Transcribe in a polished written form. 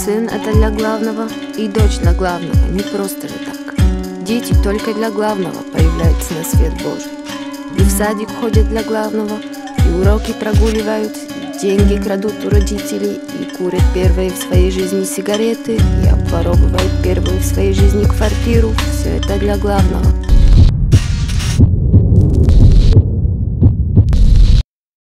сын это для главного, и дочь для главного, не просто же так. Дети только для главного появляются на свет Божий. И в садик ходят для главного, и уроки прогуливают, деньги крадут у родителей, и курят первые в своей жизни сигареты, и обворовывают первую в своей жизни квартиру. Все это для главного.